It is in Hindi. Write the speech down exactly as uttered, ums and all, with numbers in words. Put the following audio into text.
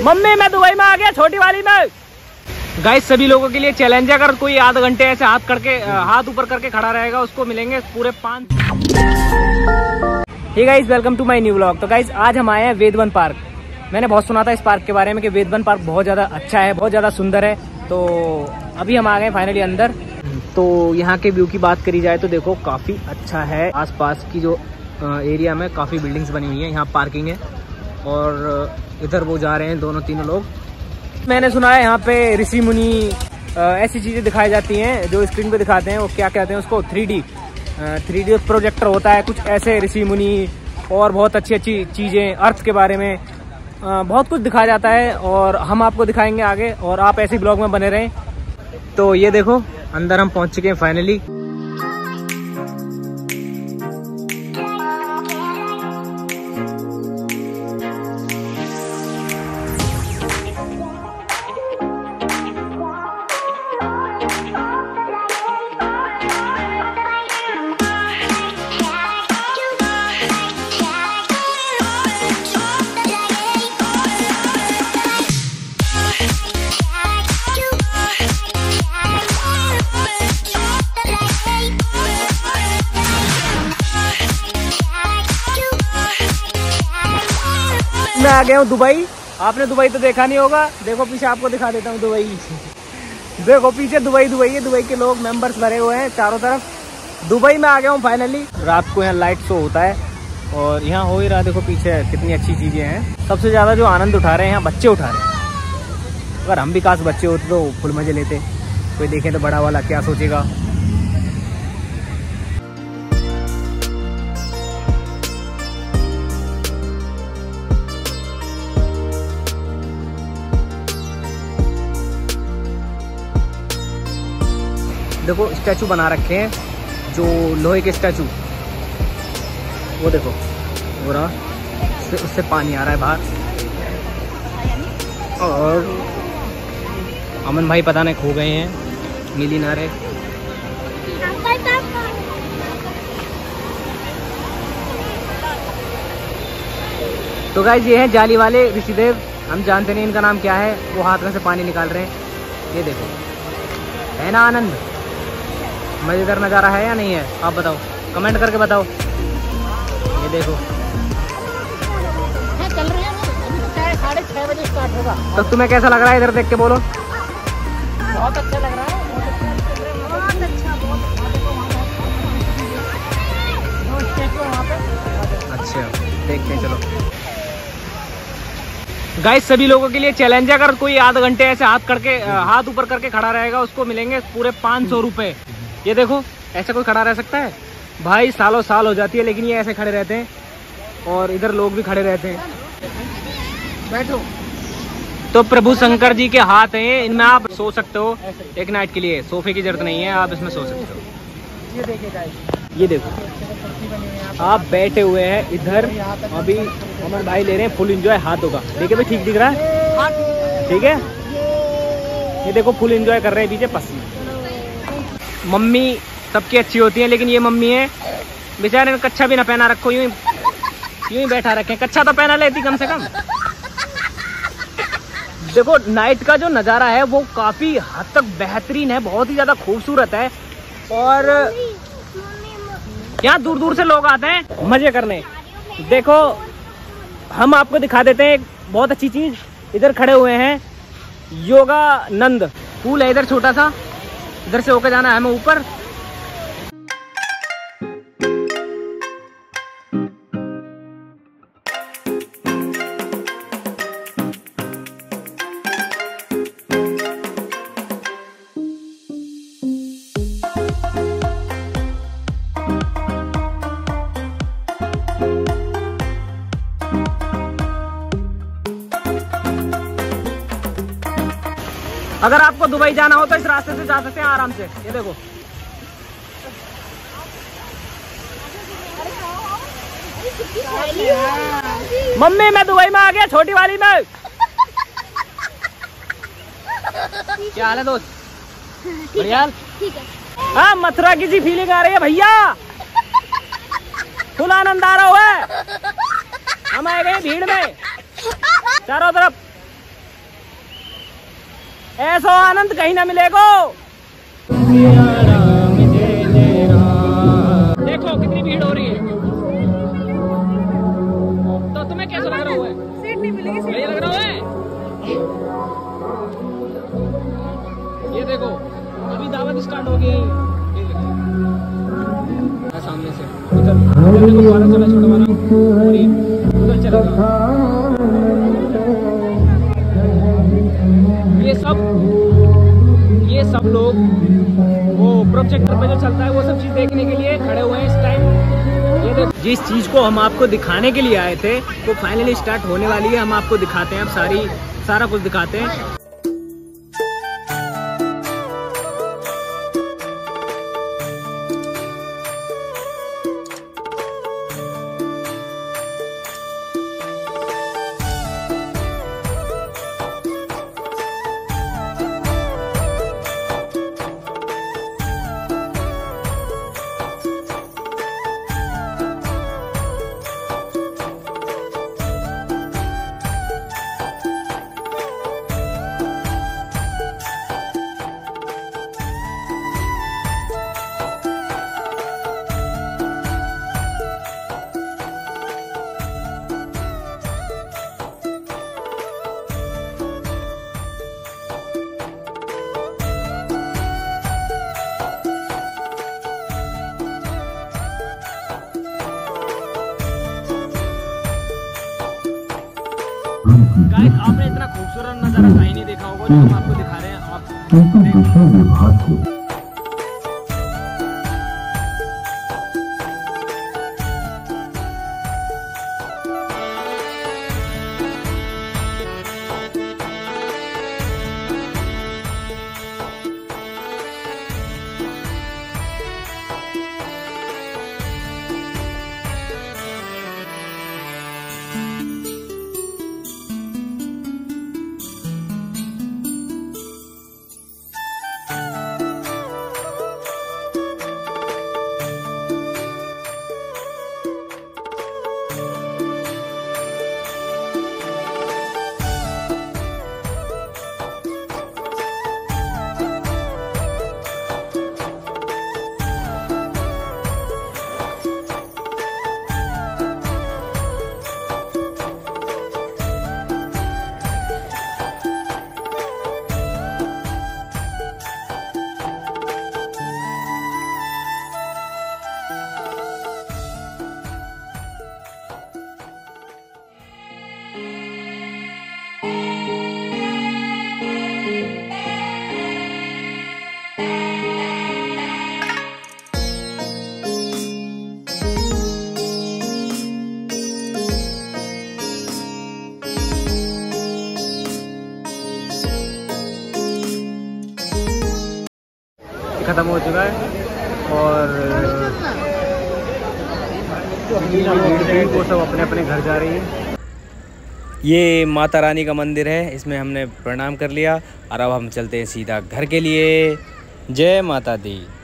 मम्मी मैं दुबई में आ गया, छोटी वाली में। गाइस सभी लोगों के लिए चैलेंज है, अगर कोई आधे घंटे ऐसे हाथ करके हाथ ऊपर करके खड़ा रहेगा उसको मिलेंगे पूरे पाँच। Hey guys welcome to my new vlog. तो गाइस आज हम आए हैं वेदवन पार्क। मैंने बहुत सुना था इस पार्क के बारे में कि वेदवन पार्क बहुत ज़्यादा अच्छा है, बहुत ज़्यादा सुंदर है। तो अभी हम आ गए फाइनली अंदर। तो यहाँ के व्यू की बात करी जाए तो देखो काफ़ी अच्छा है। आसपास की जो एरिया में काफ़ी बिल्डिंग्स बनी हुई है, यहाँ पार्किंग है और इधर वो जा रहे हैं दोनों तीनों लोग। मैंने सुना है यहाँ पे ऋषि मुनि ऐसी चीज़ें दिखाई जाती हैं जो स्क्रीन पे दिखाते हैं, वो क्या कहते हैं उसको, three D three D projector होता है कुछ ऐसे। ऋषि मुनि और बहुत अच्छी अच्छी चीज़ें अर्थ के बारे में बहुत कुछ दिखाया जाता है और हम आपको दिखाएंगे आगे, और आप ऐसे ब्लॉग में बने रहें। तो ये देखो अंदर हम पहुँच चुके हैं फाइनली। मैं आ गया हूँ दुबई। आपने दुबई तो देखा नहीं होगा, देखो पीछे आपको दिखा देता हूँ दुबई। देखो पीछे दुबई दुबई है, दुबई के लोग मेंबर्स भरे हुए हैं चारों तरफ। दुबई में आ गया हूँ फाइनली। रात को यहाँ लाइट शो होता है और यहाँ हो ही रहा, देखो पीछे कितनी अच्छी चीजें हैं। सबसे ज्यादा जो आनंद उठा रहे हैं यहाँ बच्चे उठा रहे हैं। अगर हम भी काश बच्चे होते तो फुल मजे लेते। कोई देखे तो बड़ा वाला क्या सोचेगा। देखो स्टैचू बना रखे हैं, जो लोहे के स्टैचू, वो देखो हो रहा, उससे, उससे पानी आ रहा है बाहर। और अमन भाई पता नहीं खो गए हैं, मिल ही ना रहे। तो गाइस ये हैं जाली वाले ऋषिदेव। हम जानते नहीं इनका नाम क्या है। वो हाथ में से पानी निकाल रहे हैं, ये देखो, है ना आनंद? मजेदार नज़ारा है या नहीं है? आप बताओ, कमेंट करके बताओ। ये देखो चल रहे हैं, साढ़े छः बजे स्टार्ट होगा। तो तुम्हें कैसा लग रहा है इधर देख के बोलो? बहुत अच्छा लग रहा है, बहुत अच्छा, बहुत अच्छा। अच्छा देखते हैं, चलो। गाइस सभी लोगों के लिए चैलेंज है, अगर कोई आधे घंटे ऐसे हाथ करके हाथ ऊपर करके खड़ा रहेगा उसको मिलेंगे पूरे पाँच सौ रुपये। ये देखो ऐसा कोई खड़ा रह सकता है भाई? सालों साल हो जाती है लेकिन ये ऐसे खड़े रहते हैं और इधर लोग भी खड़े रहते हैं। बैठो। तो प्रभु शंकर जी के हाथ हैं, इनमें आप सो सकते हो एक नाइट के लिए। सोफे की जरूरत नहीं है, आप इसमें सो सकते हो। ये देखिए, ये देखो आप बैठे हुए हैं इधर। अभी अमर भाई ले रहे हैं फुल एंजॉय हाथों का। देखिए भाई ठीक दिख रहा है, ठीक है? ये देखो फुल एंजॉय कर रहे हैं पीछे पसीने। मम्मी सबकी अच्छी होती है लेकिन ये मम्मी है बेचारे ने कच्छा भी ना पहना रखो, यूं यूं ही बैठा रखे। कच्छा तो पहना लेती कम से कम। देखो नाइट का जो नज़ारा है वो काफ़ी हद तक बेहतरीन है, बहुत ही ज़्यादा खूबसूरत है। और यहाँ दूर दूर से लोग आते हैं मज़े करने। देखो हम आपको दिखा देते हैं एक बहुत अच्छी चीज़। इधर खड़े हुए हैं योगानंद, पूल है इधर छोटा सा, इधर से होकर जाना है हमें ऊपर। अगर आपको दुबई जाना हो तो इस रास्ते से जा सकते हैं आराम से। ये देखो मम्मी मैं दुबई में आ गया, छोटी वाली में। क्या हाल है दोस्त? बढ़िया। हाँ मथुरा की सी फीलिंग आ रही है भैया, फुल आनंद आ रहा है। हम आए गए भीड़ में, चारों तरफ ऐसा आनंद कहीं ना मिलेगा। देखो कितनी भीड़ हो रही है। तो तुम्हें कैसा लग रहा है? सीट नहीं मिलेगी, सही लग रहा है। ये देखो अभी दावत स्टार्ट हो गई। सामने से उधर उधर देखो वाला चला छोटा वाला और ये उधर चलेगा। ये सब ये सब लोग वो प्रोजेक्टर पे जो चलता है वो सब चीज देखने के लिए खड़े हुए हैं इस टाइम। ये देखो जिस चीज को हम आपको दिखाने के लिए आए थे वो फाइनली स्टार्ट होने वाली है। हम आपको दिखाते हैं, अब सारी सारा कुछ दिखाते हैं। गाइस आपने इतना खूबसूरत नजारा कहीं नहीं देखा होगा जो हम आपको दिखा रहे हैं। आप खत्म हो चुका है और वो सब अपने अपने घर जा रही है। ये माता रानी का मंदिर है, इसमें हमने प्रणाम कर लिया और अब हम चलते हैं सीधा घर के लिए। जय माता दी।